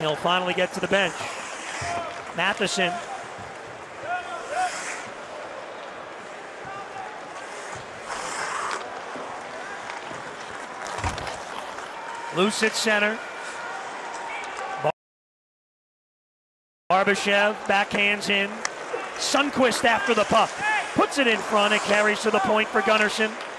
He'll finally get to the bench. Matheson. Loose at center. Barbashev backhands in. Sundqvist after the puck. Puts it in front. It carries to the point for Gunnarsson.